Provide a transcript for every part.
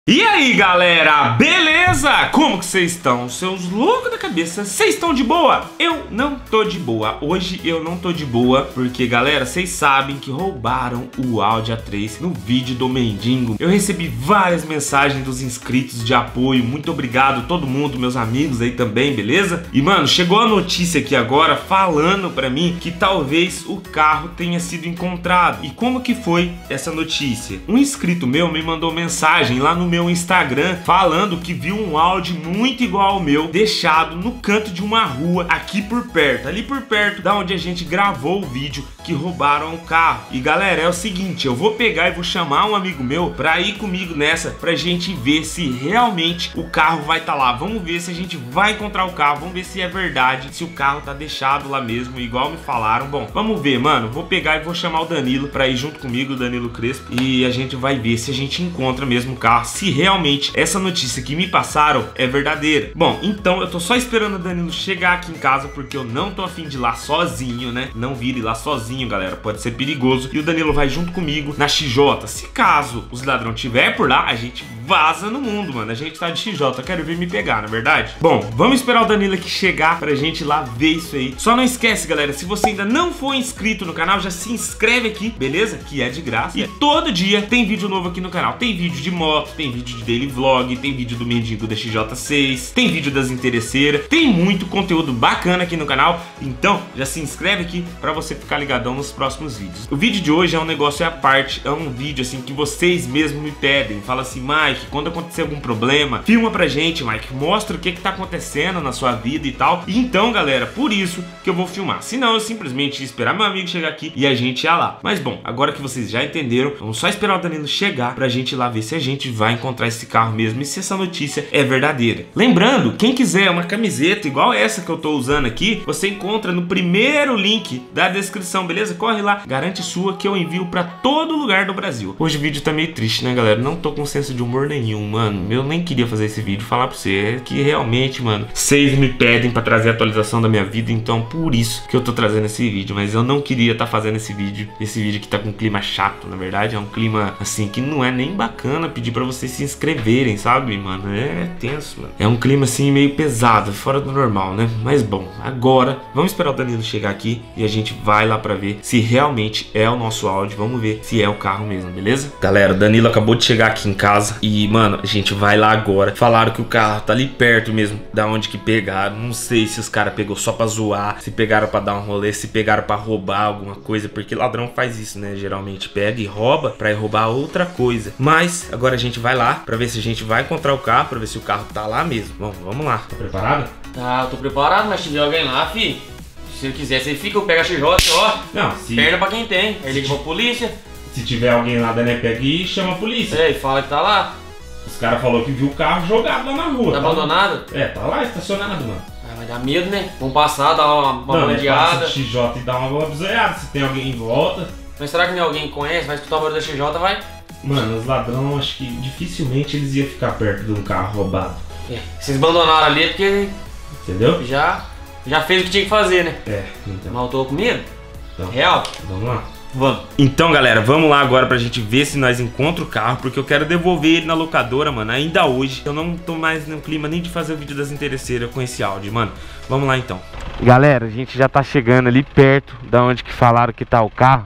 E aí galera, beleza? Como que vocês estão? Seus loucos da cabeça, vocês estão de boa? Eu não tô de boa, hoje eu não tô de boa porque galera, vocês sabem que roubaram o Audi A3 no vídeo do Mendigo. Eu recebi várias mensagens dos inscritos de apoio, muito obrigado todo mundo, meus amigos aí também, beleza? E mano, chegou a notícia aqui agora falando pra mim que talvez o carro tenha sido encontrado. E como que foi essa notícia? Um inscrito meu me mandou mensagem lá no meu Instagram falando que viu um Audi muito igual ao meu deixado no canto de uma rua aqui por perto, ali por perto da onde a gente gravou o vídeo que roubaram o carro. E galera, é o seguinte, eu vou pegar e vou chamar um amigo meu pra ir comigo nessa, pra gente ver se realmente o carro vai estar lá. Vamos ver se a gente vai encontrar o carro, vamos ver se é verdade, se o carro tá deixado lá mesmo, igual me falaram. Bom, vamos ver, mano, vou pegar e vou chamar o Danilo pra ir junto comigo, o Danilo Crespo, e a gente vai ver se a gente encontra mesmo o carro, se realmente essa notícia que me passaram é verdadeira. Bom, então eu tô só esperando o Danilo chegar aqui em casa, porque eu não tô afim de ir lá sozinho, né? Não vire lá sozinho, galera, pode ser perigoso. E o Danilo vai junto comigo na XJ. Se caso os ladrões tiver por lá, a gente vaza no mundo, mano. A gente tá de XJ, eu quero vir me pegar, na verdade. Bom, vamos esperar o Danilo aqui chegar pra gente ir lá ver isso aí. Só não esquece, galera, se você ainda não for inscrito no canal, já se inscreve aqui, beleza? Que é de graça. E todo dia tem vídeo novo aqui no canal. Tem vídeo de moto, tem vídeo de daily vlog, tem vídeo do Mendigo da XJ6, tem vídeo das interesseiras, tem muito conteúdo bacana aqui no canal. Então já se inscreve aqui pra você ficar ligadão nos próximos vídeos. O vídeo de hoje é um negócio à parte, é um vídeo assim que vocês mesmos me pedem. Fala assim, Mike, quando acontecer algum problema, filma pra gente, Mike, mostra o que tá acontecendo na sua vida e tal. E então, galera, por isso que eu vou filmar. Senão eu simplesmente ia esperar meu amigo chegar aqui e a gente ia lá. Mas bom, agora que vocês já entenderam, vamos só esperar o Danilo chegar pra gente ir lá ver se a gente vai encontrar esse carro mesmo e se essa notícia é verdadeira. Lembrando, quem quiser uma camiseta igual essa que eu tô usando aqui, você encontra no primeiro link da descrição, beleza? Corre lá, garante sua que eu envio pra todo lugar do Brasil. Hoje o vídeo tá meio triste, né, galera? Não tô com senso de humor nenhum, mano. Eu nem queria fazer esse vídeo, falar pra você que realmente, mano, vocês me pedem pra trazer a atualização da minha vida, então por isso que eu tô trazendo esse vídeo, mas eu não queria tá fazendo esse vídeo que tá com um clima chato, na verdade, é um clima, assim, que não é nem bacana pedir pra vocês se inscreverem, sabe, mano? É tenso, mano. É um clima, assim, meio pesado, fora do normal, né? Mas bom, agora, vamos esperar o Danilo chegar aqui e a gente vai lá pra ver se realmente é o nosso Audi. Vamos ver se é o carro mesmo, beleza? Galera, o Danilo acabou de chegar aqui em casa e, mano, a gente vai lá agora. Falaram que o carro tá ali perto mesmo da onde que pegaram. Não sei se os caras pegou só pra zoar, se pegaram pra dar um rolê, se pegaram pra roubar alguma coisa, porque ladrão faz isso, né? Geralmente pega e rouba pra ir roubar outra coisa. Mas agora a gente vai lá pra ver se a gente vai encontrar o carro, pra ver se o carro tá lá mesmo. Bom, vamos lá. Tá preparado? Tá, eu tô preparado, mas se tiver alguém lá, fi, se ele quiser, você fica, eu pego a XJ, ó. Não, se... Perna pra quem tem. Aí liga pra polícia. Se tiver alguém lá da NEPEG, chama a polícia. É, e fala que tá lá. Os caras falaram que viu o carro jogado lá na rua. Tá abandonado? É, tá lá estacionado, mano. Ah, vai dar medo, né? Vamos passar, dar uma bandeada. Passa de XJ e dá uma bizoiada, se tem alguém em volta. Mas será que nem alguém conhece? Vai escutar o barulho da XJ, vai? Mano, os ladrões, acho que dificilmente eles iam ficar perto de um carro roubado. É, vocês abandonaram ali porque... Entendeu? Já fez o que tinha que fazer, né? É, então. Mas eu tô com medo? Então, real? Vamos lá. Vamos. Então, galera, vamos lá agora pra gente ver se nós encontramos o carro, porque eu quero devolver ele na locadora, mano, ainda hoje. Eu não tô mais no clima nem de fazer o vídeo das interesseiras com esse áudio, mano. Vamos lá, então. Galera, a gente já tá chegando ali perto da onde que falaram que tá o carro.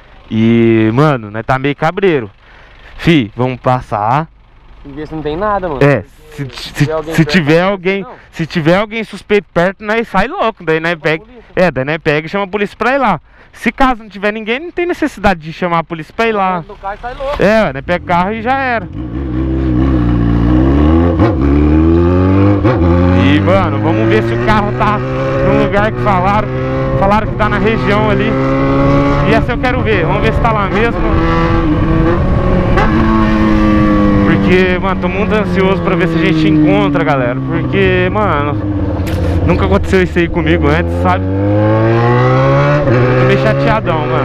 E, mano, nós tá meio cabreiro. Fi, vamos passar. E ver se não tem nada, mano. É, se tiver alguém suspeito perto, nós sai louco. Daí nós pega, daí nós pega e chama a polícia pra ir lá. Se caso não tiver ninguém, não tem necessidade de chamar a polícia pra ir lá. Do carro, sai louco. É, nós pega o carro e já era. E, mano, vamos ver se o carro tá no lugar que falaram que tá na região ali. E essa eu quero ver, vamos ver se tá lá mesmo. Porque, mano, tô muito ansioso pra ver se a gente encontra, galera. Porque, mano, nunca aconteceu isso aí comigo antes, sabe? Tô meio chateadão, mano.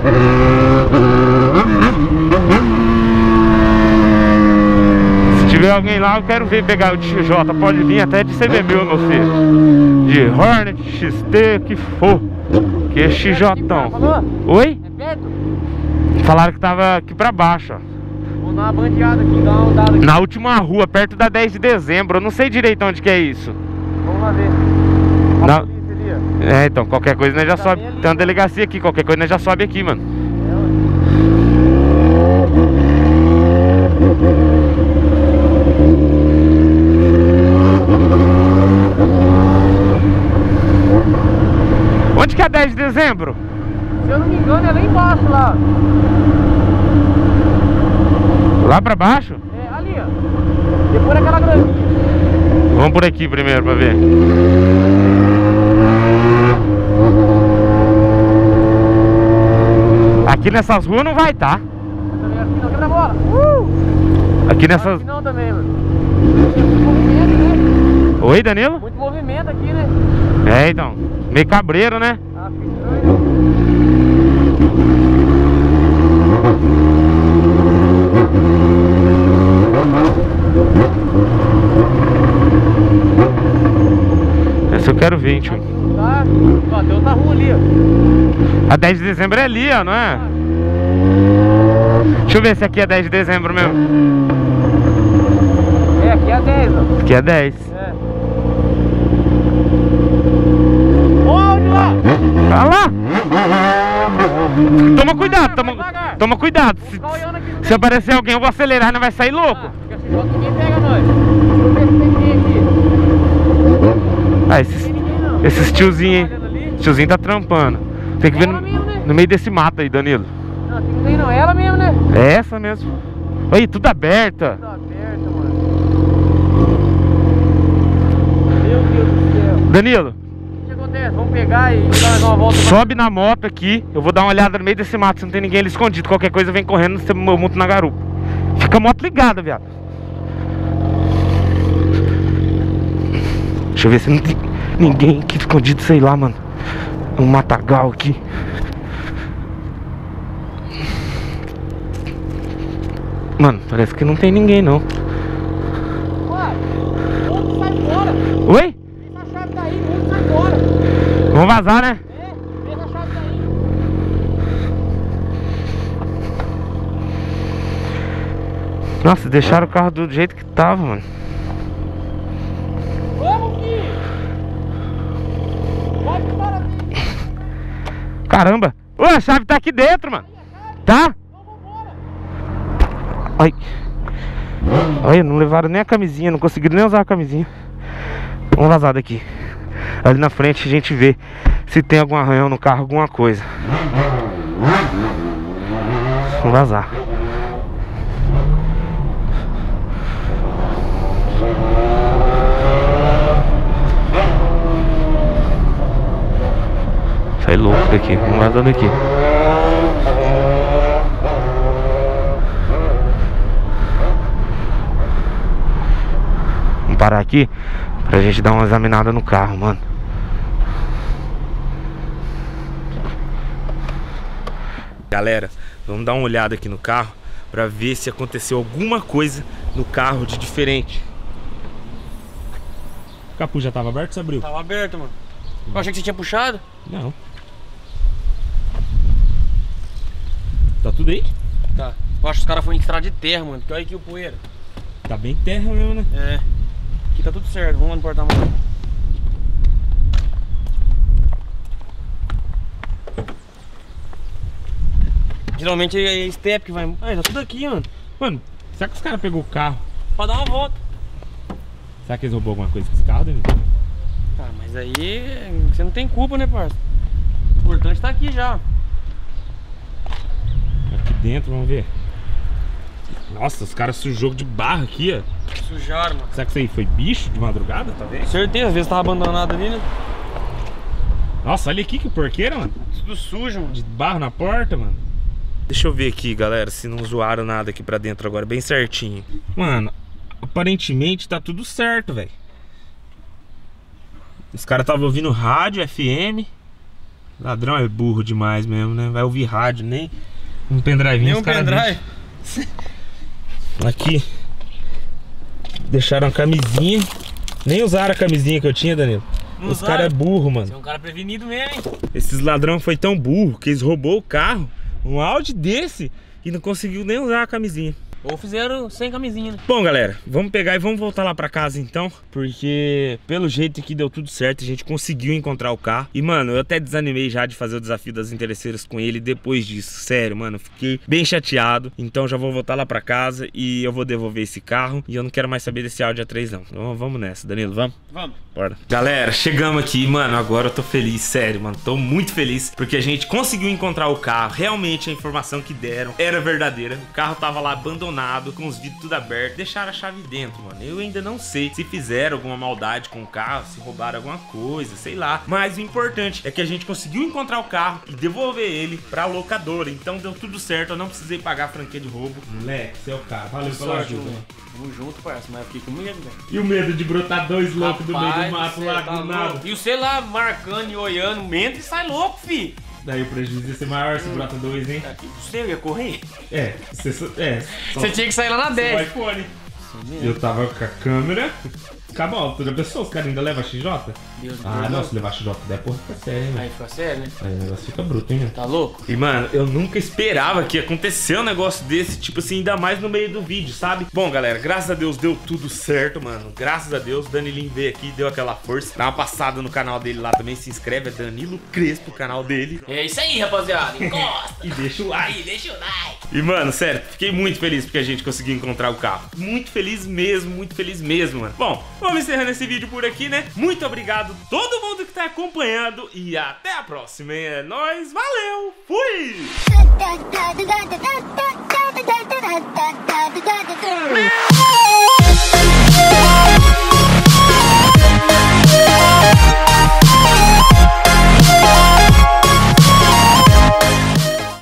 Se tiver alguém lá, eu quero ver pegar o de XJ. Pode vir até de CB meu, meu filho. De Hornet, XT, que for. Que é XJ. Oi? É perto? Falaram que tava aqui pra baixo, ó. Vamos dar uma bandeada aqui, dar uma rodada aqui. Na última rua, perto da 10 de dezembro. Eu não sei direito onde que é isso. Vamos lá ver. A polícia ali, ó. É, então, qualquer coisa nós já Tá sobe. bem ali, Tem uma delegacia aqui, qualquer coisa nós já sobe aqui, mano. Onde que é 10 de dezembro? Se eu não me engano, é lá embaixo, lá. Lá pra baixo? É, ali, ó. Depois daquela graminha. Vamos por aqui primeiro pra ver. Aqui nessas ruas não vai, tá? Também aqui não, quebra a bola. Aqui nessas... Aqui não também, mano. Muito movimento, né? Oi, Danilo? Muito movimento aqui, né? É, então. Meio cabreiro, né? Ah, fica estranho. Essa eu quero ver, tio. Aqui não tá. Ó, tem outra rua ali, ó. A 10 de dezembro é ali, ó, não é? Deixa eu ver se aqui é 10 de dezembro mesmo. É, aqui é 10, ó. Aqui é 10. É. Onde lá? Olha lá! Toma cuidado, toma cuidado. Fica olhando aqui no Se aparecer alguém, eu vou acelerar, não vai sair louco. Ah, fica assim, ninguém pega nós. Deixa eu ver se tem ninguém aqui. Ah, Não tem ninguém, não. esses tiozinhos Trabalhando aí. ali. Tiozinho tá trampando. Tem que ver Ela mesmo, né? no meio desse mato aí, Danilo. Não, aqui não tem não. Ela mesmo, né? É essa mesmo. Aí, tudo aberta. Tá aberto, mano. Meu Deus do céu. Danilo, O que acontece? Vamos pegar e dar uma volta. sobe na moto aqui. Eu vou dar uma olhada no meio desse mato, se não tem ninguém ali escondido. Qualquer coisa vem correndo, eu monto na garupa. Fica a moto ligada, viado. Deixa eu ver se não tem ninguém aqui escondido, sei lá, mano. Um matagal aqui. Mano, parece que não tem ninguém, não. Ué, outro sai fora. Oi? Deixa a chave daí, outro sai fora. Vamos vazar, né? É, deixa a chave daí. Nossa, deixaram o carro do jeito que tava, mano. Vamos, filho. Vai embora ali. Caramba! Ô, a chave tá aqui dentro, mano. Tá? Ai. Olha, não levaram nem a camisinha, não conseguiram nem usar a camisinha. Vamos vazar daqui. Ali na frente a gente vê se tem algum arranhão no carro, alguma coisa. Vamos vazar. Sai louco daqui, vamos vazar daqui. Vamos parar aqui pra gente dar uma examinada no carro, mano. Galera, vamos dar uma olhada aqui no carro pra ver se aconteceu alguma coisa no carro de diferente. O capô já tava aberto ou você abriu? Tava aberto, mano. Eu achei que você tinha puxado. Não. Tá tudo aí? Tá. Eu acho que os caras foram em estrada de terra, mano. Porque olha aqui o poeira. Tá bem terra mesmo, né? É. Aqui tá tudo certo. Vamos lá no porta-malas. Geralmente é step que vai. Ah, tá tudo aqui, mano. Mano, será que os caras pegou o carro? Pra dar uma volta. Será que eles roubou alguma coisa com esse carro, Danilo? Tá, mas aí você não tem culpa, né, parça? O importante tá aqui já. Aqui dentro, vamos ver. Nossa, os caras sujou de barro aqui, ó. Sujaram, mano. Será que isso aí foi bicho de madrugada, tá vendo? Certeza, às vezes tava abandonado ali, né? Nossa, olha aqui que porqueira, mano. Tudo sujo, mano. De barro na porta, mano. Deixa eu ver aqui, galera, se não zoaram nada aqui pra dentro agora, bem certinho. Mano, aparentemente tá tudo certo, velho. Os caras estavam ouvindo rádio, FM. Ladrão é burro demais mesmo, né? Vai ouvir rádio, nem um pendrive. Nem um pendrive. Aqui. Deixaram a camisinha. Nem usaram a camisinha que eu tinha, Danilo. Não Os usaram? caras é burro, mano. Você é um cara prevenido mesmo, hein? Esses ladrão foi tão burro que eles roubou o carro, um Audi desse, e não conseguiu nem usar a camisinha. Ou fizeram sem camisinha, né? Bom, galera, vamos pegar e vamos voltar lá pra casa então, porque pelo jeito que deu tudo certo, a gente conseguiu encontrar o carro. E, mano, eu até desanimei já de fazer o desafio das interesseiras com ele depois disso. Sério, mano, fiquei bem chateado. Então já vou voltar lá pra casa e eu vou devolver esse carro. E eu não quero mais saber desse Audi A3 não. Então vamos nessa, Danilo, vamos? Vamos. Bora. Galera, chegamos aqui, mano, agora eu tô feliz, sério, mano, tô muito feliz, porque a gente conseguiu encontrar o carro. Realmente a informação que deram era verdadeira. O carro tava lá abandonado, com os vidros tudo abertos, deixaram a chave dentro, mano. Eu ainda não sei se fizeram alguma maldade com o carro, se roubaram alguma coisa, sei lá. Mas o importante é que a gente conseguiu encontrar o carro e devolver ele pra locadora. Então deu tudo certo, eu não precisei pagar a franquia de roubo. Moleque, seu carro, valeu pela ajuda, mano. Vamos junto, parceiro, mas eu fiquei com medo, velho. E o medo de brotar dois loucos do meio do mato lá, do nada. E você lá marcando e olhando, entra e sai louco, fi. Daí o prejuízo ia ser maior se brota dois, hein? Você ia correr? Você tinha que sair lá na 10. iPhone. Eu tava com a câmera. Acabou, tu já pensou? Os caras ainda levam XJ? Deus não, se levar XJ daí, porra, fica sério, hein? Aí fica sério, né? Aí o negócio fica bruto, hein, meu? Tá louco? E, mano, eu nunca esperava que ia acontecer um negócio desse, tipo assim, ainda mais no meio do vídeo, sabe? Bom, galera, graças a Deus deu tudo certo, mano. Graças a Deus, o Danilinho veio aqui, deu aquela força. Dá uma passada no canal dele lá também, se inscreve, é Danilo Crespo, o canal dele. É isso aí, rapaziada, encosta! E deixa o like. Aí, deixa o like! E, mano, sério, fiquei muito feliz porque a gente conseguiu encontrar o carro. Muito feliz mesmo, mano. Bom, vamos encerrando esse vídeo por aqui, né? Muito obrigado a todo mundo que tá acompanhando e até a próxima. É nóis, valeu, fui!